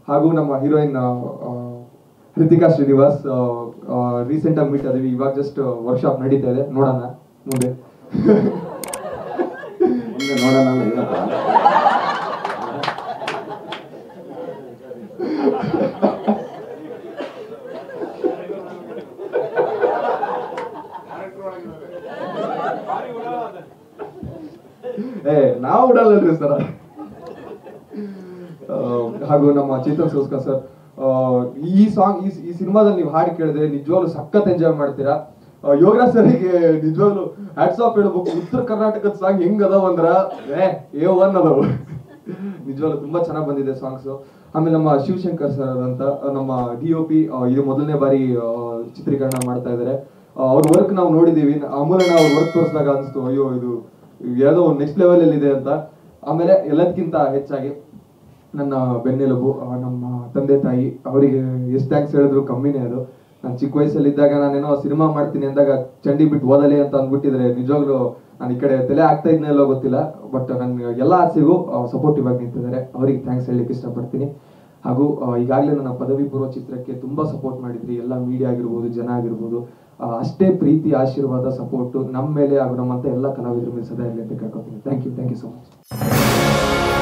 ಹಾಗೂ ನಮ್ಮ ಹೀರೋಯಿನ್ ಹೃತಿಕಾ ಶ್ರೀನಿವಾಸ್ ರೀಸೆಂಟಾಗಿ ಮೀಟ್ ಆದ್ವಿ. ಇವಾಗ ಜಸ್ಟ್ ವರ್ಕ್ಶಾಪ್ ನಡೀತಾ ಇದೆ, ನೋಡೋಣ ಮುಂದೆ ನೋಡೋಣ. ನಾವು ಬಿಡಲ್ರಿ ಸರ್. ಹಾಗೂ ನಮ್ಮ ಚೇತನ್ ಸೋಸ್ಕರ್ ಸರ್, ಈ ಸಾಂಗ್ ಈ ಸಿನಿಮಾದಲ್ಲಿ ನೀವು ಹಾಡು ಕೇಳಿದ್ರೆ ನಿಜವಾಗ್ಲೂ ಸಖತ್ ಎಂಜಾಯ್ ಮಾಡ್ತೀರಾ. ಯೋಗರಾಜ್ ಸರ್ಗೆ ನಿಜವಾಗ್ಲೂ ಹ್ಯಾಟ್ಸ್ ಆಫ್ ಹೇಳ್ಬೇಕು. ಉತ್ತರ ಕರ್ನಾಟಕದ ಸಾಂಗ್ ಹೆಂಗ್ ಅದಾವ ಅಂದ್ರ A1 ಅದಾವ. ನಿಜವಾಗ್ಲೂ ತುಂಬಾ ಚೆನ್ನಾಗಿ ಬಂದಿದೆ ಸಾಂಗ್ಸ್. ಆಮೇಲೆ ನಮ್ಮ ಶಿವಶಂಕರ್ ಸರ್ ಅಂತ ನಮ್ಮ DOP ಇದು ಮೊದಲನೇ ಬಾರಿ ಚಿತ್ರೀಕರಣ ಮಾಡ್ತಾ ಇದ್ದಾರೆ. ಅವ್ರ ವರ್ಕ್ ನಾವು ನೋಡಿದೀವಿ. ಅಮೂಲ್ಯನ ಅವ್ರ ವರ್ಕ್ ತೋರಿಸಿದಾಗ ಅನಿಸ್ತು, ಅಯ್ಯೋ ಇದು ಯಾವುದೋ ನೆಕ್ಸ್ಟ್ ಲೆವೆಲ್ ಅಲ್ಲಿ ಇದೆ ಅಂತ. ಆಮೇಲೆ ಎಲ್ಲದಕ್ಕಿಂತ ಹೆಚ್ಚಾಗಿ ನನ್ನ ಬೆನ್ನೆಲುಬು ನಮ್ಮ ತಂದೆ ತಾಯಿ, ಅವರಿಗೆ ಎಷ್ಟು ಥ್ಯಾಂಕ್ಸ್ ಹೇಳಿದ್ರು ಕಮ್ಮಿನೇ. ಅದು ನಾನು ಚಿಕ್ಕ ವಯಸ್ಸಲ್ಲಿ ಇದ್ದಾಗ ನಾನೇನೋ ಸಿನಿಮಾ ಮಾಡ್ತೀನಿ ಅಂದಾಗ ಚಂಡಿ ಬಿಟ್ಟು ಓದಲಿ ಅಂತ ಅಂದ್ಬಿಟ್ಟಿದ್ರೆ ನಿಜವಾಗ್ಲೂ ನಾನು ಈ ಕಡೆ ತಲೆ ಆಗ್ತಾ ಇದ್ನೆಲ್ಲೋ ಗೊತ್ತಿಲ್ಲ. ಬಟ್ ನನ್ನ ಎಲ್ಲ ಆಸೆಗೂ ಸಪೋರ್ಟಿವ್ ಆಗಿ ನಿಂತಿದ್ದಾರೆ, ಅವರಿಗೆ ಥ್ಯಾಂಕ್ಸ್ ಹೇಳಲಿಕ್ಕೆ ಇಷ್ಟಪಡ್ತೀನಿ. ಹಾಗೂ ಈಗಾಗಲೇ ನನ್ನ ಪದವಿ ಪೂರ್ವ ಚಿತ್ರಕ್ಕೆ ತುಂಬಾ ಸಪೋರ್ಟ್ ಮಾಡಿದ್ರಿ, ಎಲ್ಲ ಮೀಡಿಯಾ ಆಗಿರ್ಬೋದು, ಜನ ಆಗಿರ್ಬೋದು. ಅಷ್ಟೇ ಪ್ರೀತಿ, ಆಶೀರ್ವಾದ, ಸಪೋರ್ಟು ನಮ್ಮ ಮೇಲೆ ಹಾಗೂ ನಮ್ಮಂತ ಎಲ್ಲ ಕಲಾವಿದರ ಮೇಲೆ ಸದಾ ಇರಲಿ ಅಂತ ಕೇಳ್ಕೊತೀನಿ. Thank you so much.